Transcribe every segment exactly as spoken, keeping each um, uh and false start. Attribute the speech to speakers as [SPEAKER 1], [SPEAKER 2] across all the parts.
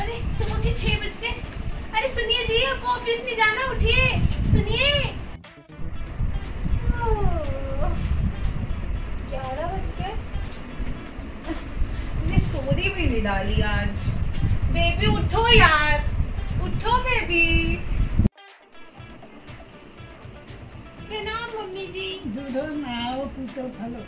[SPEAKER 1] अरे सुबह के छह बज गए। अरे सुनिए जी, आपको ऑफिस नहीं जाना, उठिए, सुनिए।
[SPEAKER 2] ग्यारह बज गए, मैंने स्टोरी भी नहीं डाली आज। बेबी उठो यार, उठो बेबी।
[SPEAKER 1] प्रणाम मम्मी जी।
[SPEAKER 3] दूध नाओ पीतो फलो।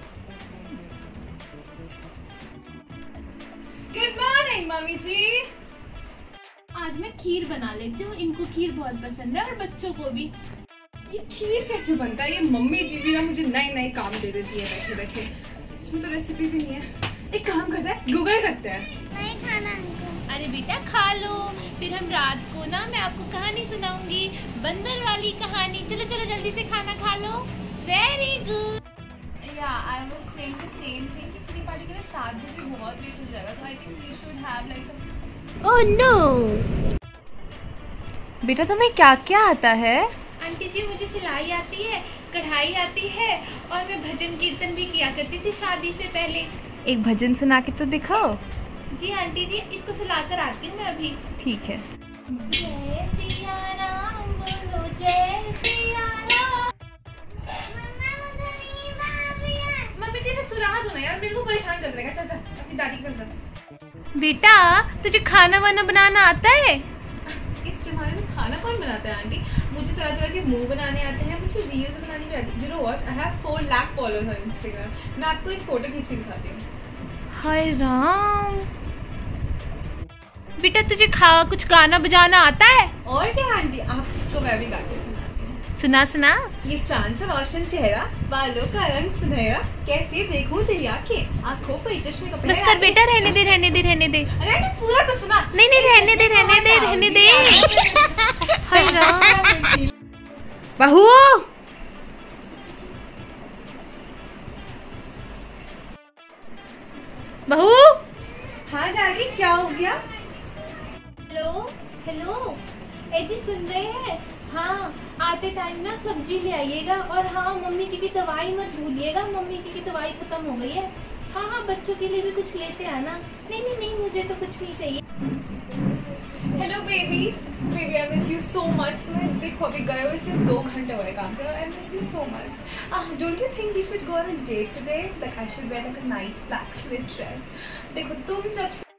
[SPEAKER 2] Good morning mummy ji.
[SPEAKER 1] आज मैं खीर बना लेती हूँ, इनको खीर बहुत पसंद है और बच्चों को भी।
[SPEAKER 2] ये खीर कैसे बनता है? ये मम्मी जी भी ना मुझे नए नए काम दे देती है बैठे बैठे। इसमें तो रेसिपी भी नहीं है। एक काम करते हैं, गूगल करते हैं।
[SPEAKER 4] नहीं खाना हमको।
[SPEAKER 1] अरे बेटा खा लो, फिर हम रात को ना मैं आपको कहानी सुनाऊंगी, बंदर वाली कहानी। चलो चलो जल्दी से खाना खा लो। Very good.
[SPEAKER 2] Yeah I was saying the same thing कि किटी पार्टी के लिए सात बजे बहुत लेट हो जाएगा, तो I think we should have like some.
[SPEAKER 1] Oh no.
[SPEAKER 2] बेटा तुम्हें क्या क्या आता है?
[SPEAKER 1] आंटी जी मुझे सिलाई आती है, कढ़ाई आती है और मैं भजन कीर्तन भी किया करती थी शादी से पहले।
[SPEAKER 2] एक भजन सुना के तो दिखाओ।
[SPEAKER 1] जी आंटी जी, इसको सुनाकर आती हूँ मैं अभी।
[SPEAKER 2] ठीक है।
[SPEAKER 1] जय सिया राम बोलो, जय सिया राम।
[SPEAKER 4] मम्मा मुझे नींद आ रही है।
[SPEAKER 2] मम्मी जी से सुना दो ना यार, मेरे को परेशान कर देगा। चल चल अपनी दादी के पास चल।
[SPEAKER 1] बेटा तुझे खाना वाना बनाना आता है?
[SPEAKER 2] इस जमाने में खाना कौन बनाता है आंटी? मुझे तरह तरह के मुंह बनाने आते हैं, मुझे रील्स बनानी भी आती है। You know what, I have four lakh followers on Instagram. मैं आपको एक फोटो खींच के दिखाती हूँ।
[SPEAKER 1] हाय राम। बेटा तुझे खा कुछ गाना बजाना आता है?
[SPEAKER 2] और क्या आंटी, आपको मैं भी गा के सुनाती हूँ।
[SPEAKER 1] सुना सुना।
[SPEAKER 2] ये चांद सा रोशन चेहरा, बालों का रंग सुनहरा, कैसे देखूं तेरी आंखें, आंखों पर चश्मे का
[SPEAKER 1] बस कर बेटा, रहने दे रहने दे रहने दे।
[SPEAKER 2] अरे आंटी पूरा तो सुना।
[SPEAKER 1] नहीं नहीं रहने दे रहने दे रहने दे। हाय राम।
[SPEAKER 2] बहू,
[SPEAKER 1] बहू।
[SPEAKER 2] हाँ डार्लिंग, क्या हो गया?
[SPEAKER 1] हेलो हेलो, ए जी सुन रहे हैं? हाँ आते टाइम ना सब्जी ले आइएगा, और हाँ मम्मी जी की दवाई मत भूलिएगा, मम्मी जी की दवाई खत्म हो गई है। हाँ हाँ बच्चों के लिए भी कुछ लेते आना। नहीं नहीं नहीं मुझे तो कुछ नहीं चाहिए।
[SPEAKER 2] Hello baby, baby I miss you so much. मैं देखो अभी गए हुए सिर्फ दो घंटे हुए काम पे, I miss you so much. Don't you think we should go on a date today? Like I should wear like a nice black slit dress. देखो तुम जब